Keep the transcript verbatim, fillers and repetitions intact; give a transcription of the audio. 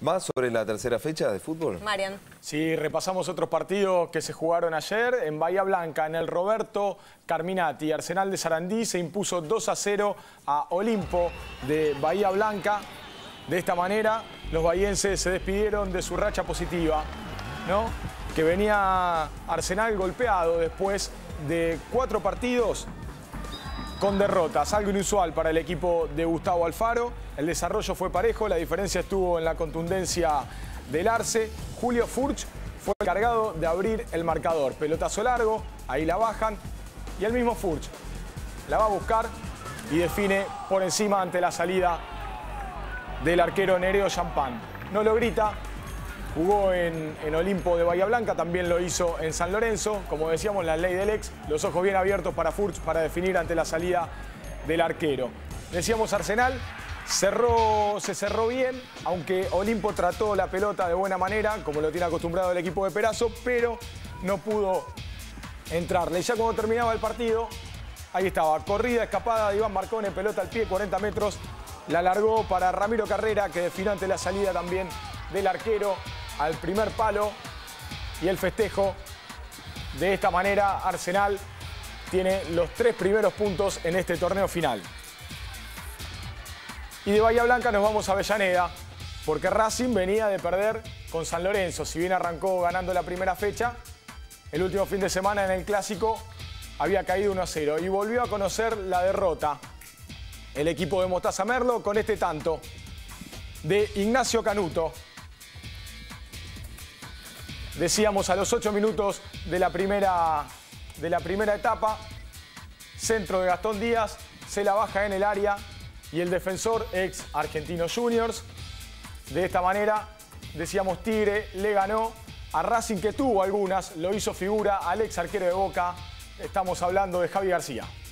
¿Más sobre la tercera fecha de fútbol? Marian. Sí, repasamos otros partidos que se jugaron ayer. En Bahía Blanca, en el Roberto Carminati, Arsenal de Sarandí se impuso dos a cero a Olimpo de Bahía Blanca. De esta manera, los bahienses se despidieron de su racha positiva, ¿no? Que venía Arsenal golpeado después de cuatro partidos con derrotas, algo inusual para el equipo de Gustavo Alfaro. El desarrollo fue parejo, la diferencia estuvo en la contundencia del Arce. Julio Furch fue el encargado de abrir el marcador. Pelotazo largo, ahí la bajan y el mismo Furch la va a buscar y define por encima ante la salida del arquero Nereo Champán. No lo grita, jugó en, en Olimpo de Bahía Blanca, también lo hizo en San Lorenzo. Como decíamos, la ley del ex, los ojos bien abiertos para Furch para definir ante la salida del arquero. Decíamos Arsenal, cerró, se cerró bien, aunque Olimpo trató la pelota de buena manera, como lo tiene acostumbrado el equipo de Perazo, pero no pudo entrarle. Ya cuando terminaba el partido, ahí estaba, corrida, escapada de Iván Marcone, pelota al pie, cuarenta metros, la largó para Ramiro Carrera, que definió ante la salida también del arquero al primer palo, y el festejo. De esta manera Arsenal tiene los tres primeros puntos en este torneo final. Y de Bahía Blanca nos vamos a Avellaneda, porque Racing venía de perder con San Lorenzo. Si bien arrancó ganando la primera fecha, el último fin de semana en el Clásico había caído uno a cero y volvió a conocer la derrota el equipo de Mostaza Merlo con este tanto de Ignacio Canuto. Decíamos a los ocho minutos de la primera, de la primera etapa, centro de Gastón Díaz, se la baja en el área y el defensor ex Argentino Juniors. De esta manera, decíamos, Tigre le ganó a Racing, que tuvo algunas, lo hizo figura al ex arquero de Boca. Estamos hablando de Javi García.